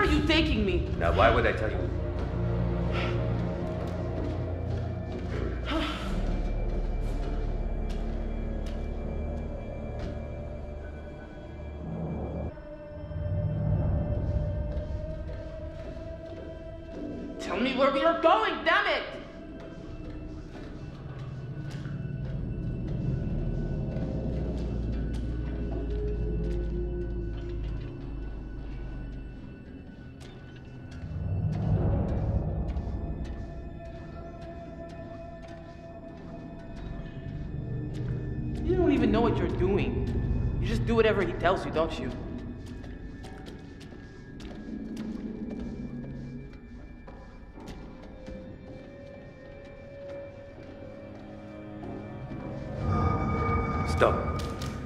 are you taking me? Now, why would I tell you? Tell me where we are going, damn it! You don't even know what you're doing. You just do whatever he tells you, don't you? Stop.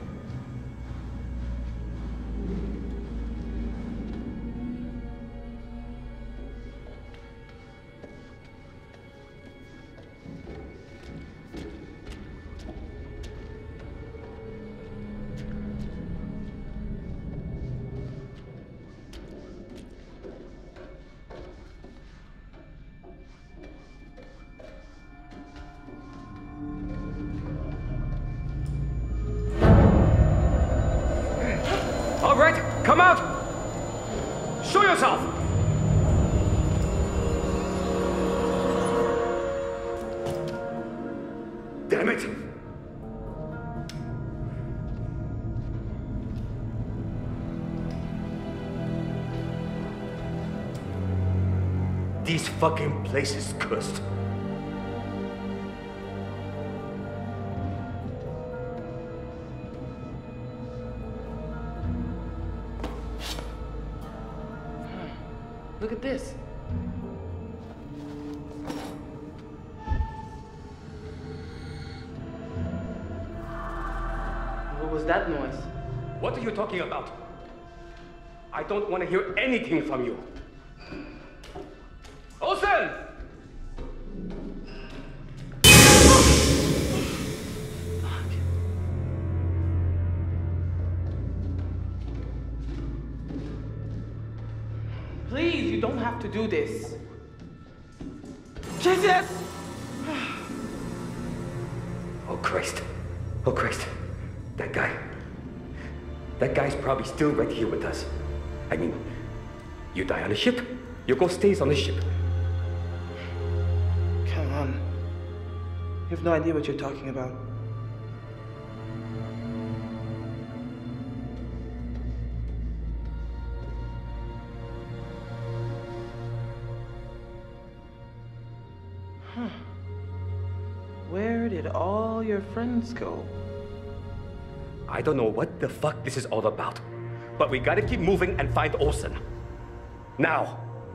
All right, come out! Show yourself! Damn it! This fucking place is cursed. Look at this. What was that noise? What are you talking about? I don't want to hear anything from you. Olsen! Please, you don't have to do this. Jesus! Oh, Christ. Oh, Christ. That guy. That guy's probably still right here with us. I mean, you die on a ship, your ghost stays on the ship. Come on. You have no idea what you're talking about. Huh. Where did all your friends go? I don't know what the fuck this is all about, but we gotta keep moving and find Olsen. Now!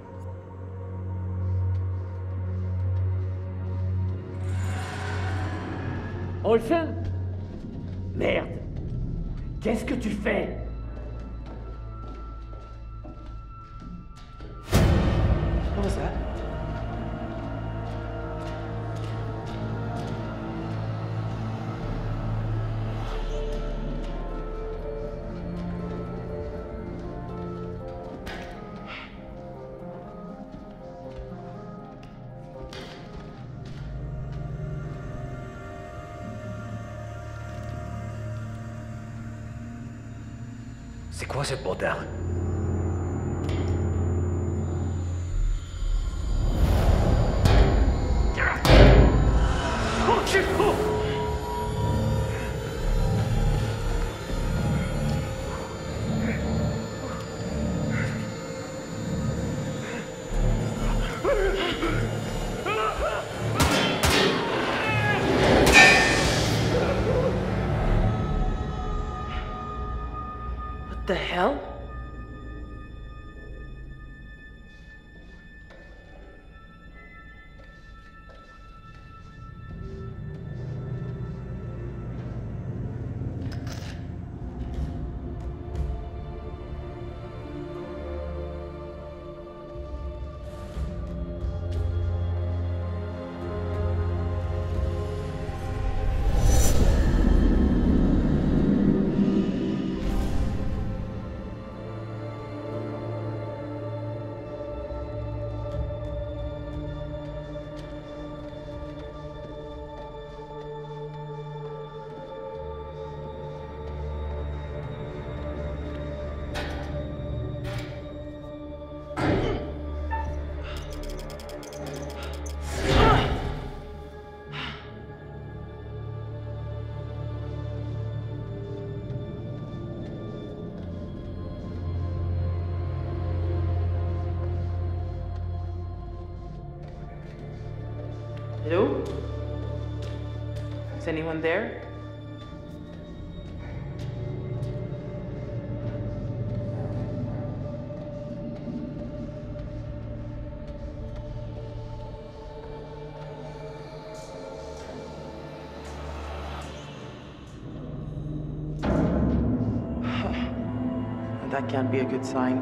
Olsen? Merde. Qu'est-ce que tu fais? What was that? C'est quoi ce bordel? Oh shit! Oh! What the hell? Hello? Is anyone there? That can't be a good sign.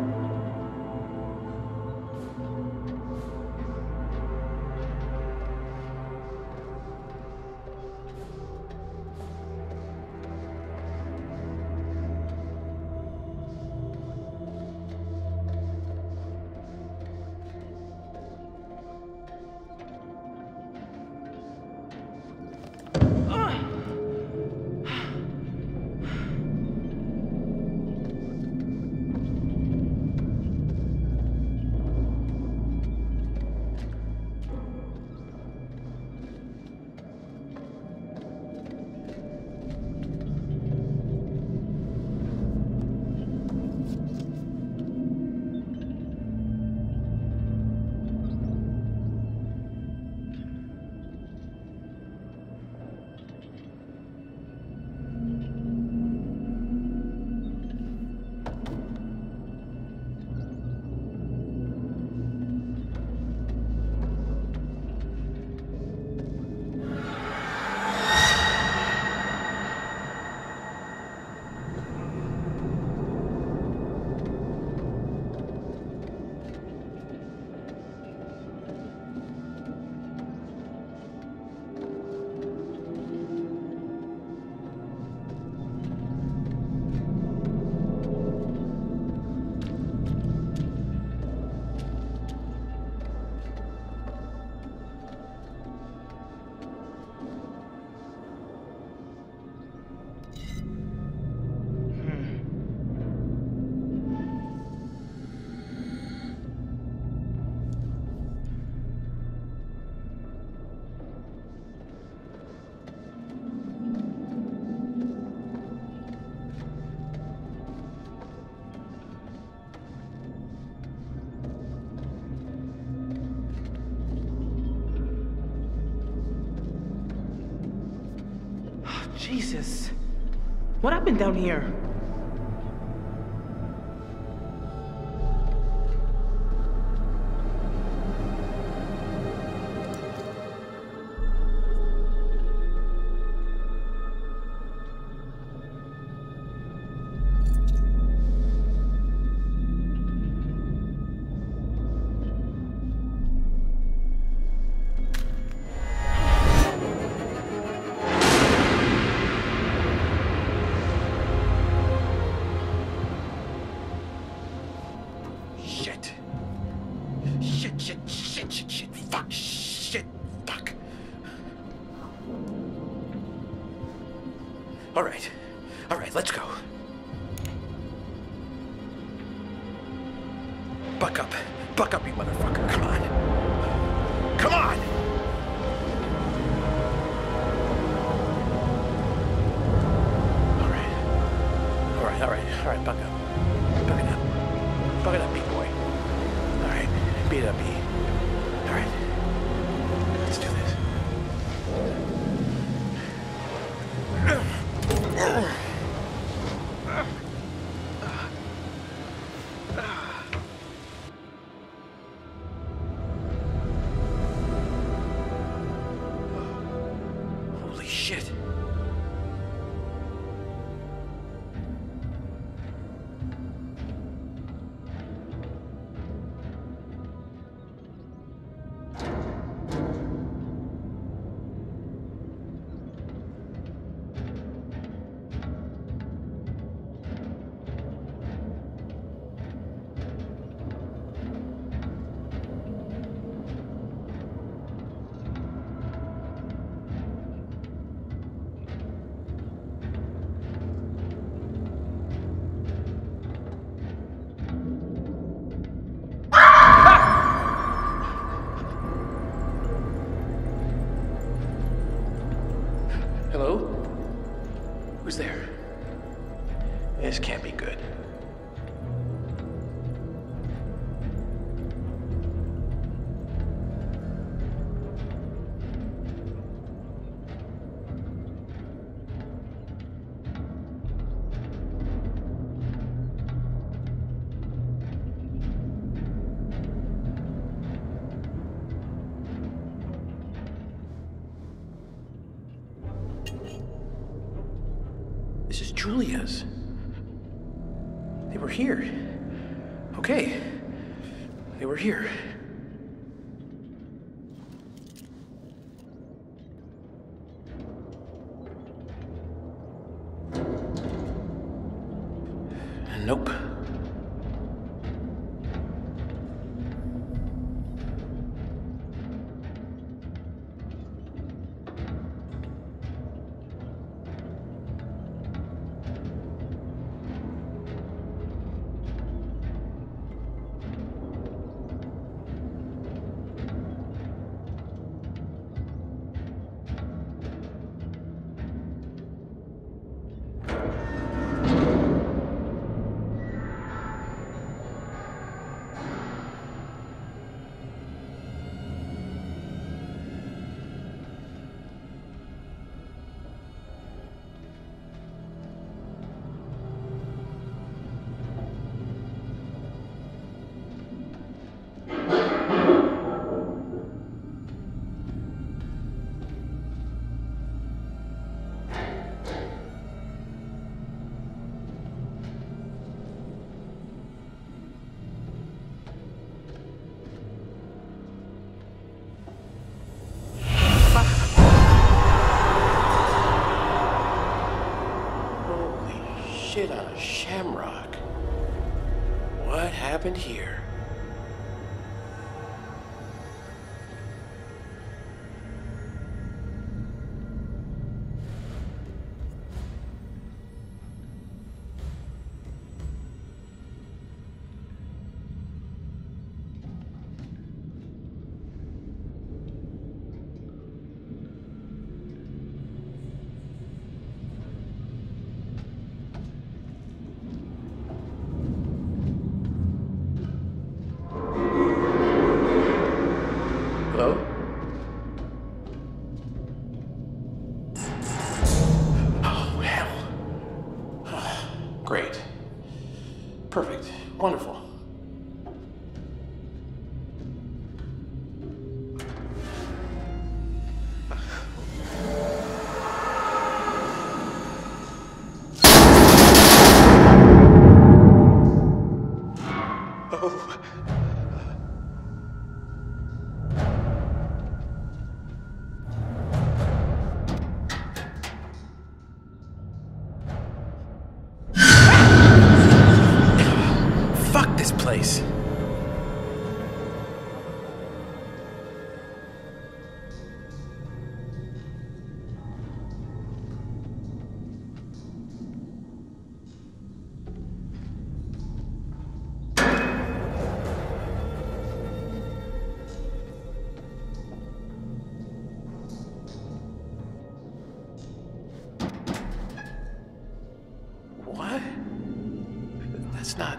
Jesus. What happened down here? All right, let's go. Buck up, you motherfucker, come on. Come on! All right, buck up. Buck it up, big boy. All right, beat it up, B. All right, let's do this. Holy shit. Julia's. They were here. Okay. They were here. Nope. Shit on a shamrock. What happened here? Hello? Oh, hell. Great. Perfect. Wonderful. Oh. Fuck this place. What? That's not...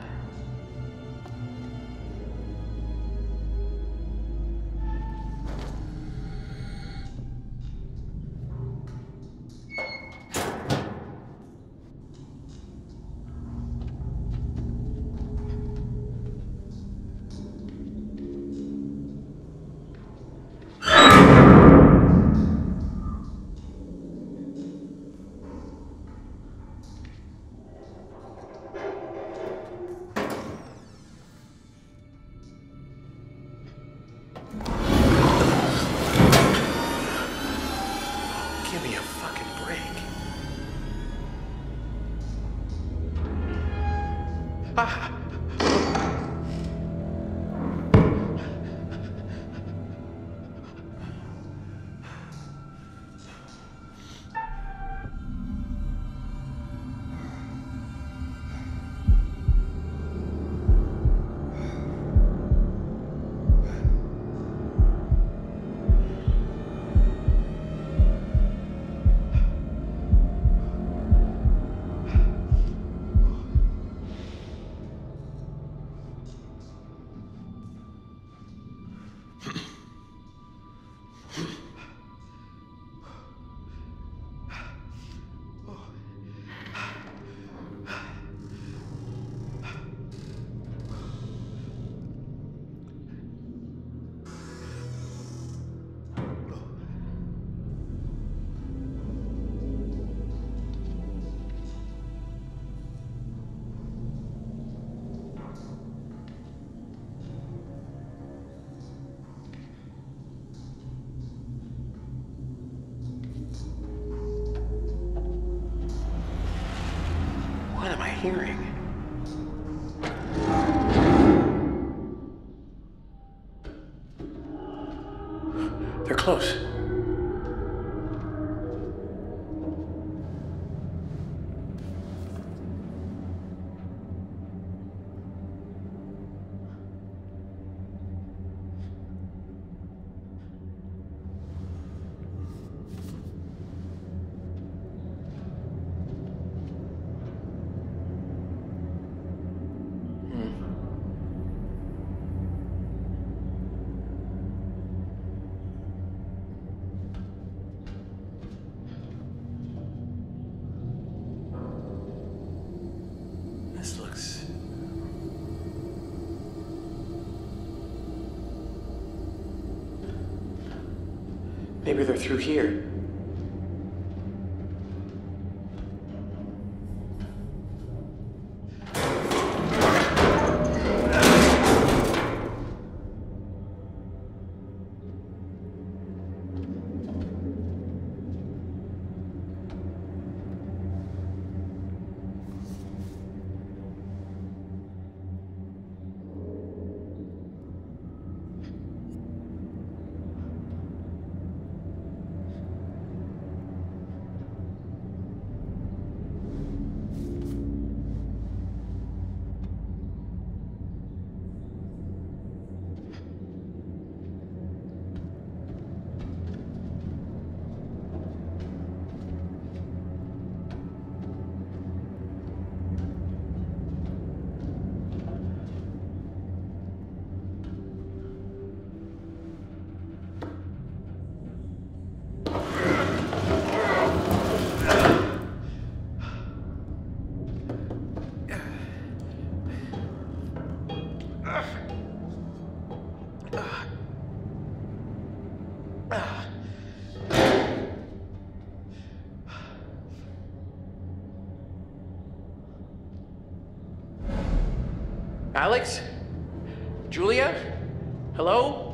hearing? They're close. This looks... Maybe they're through here. Alex? Julia? Hello?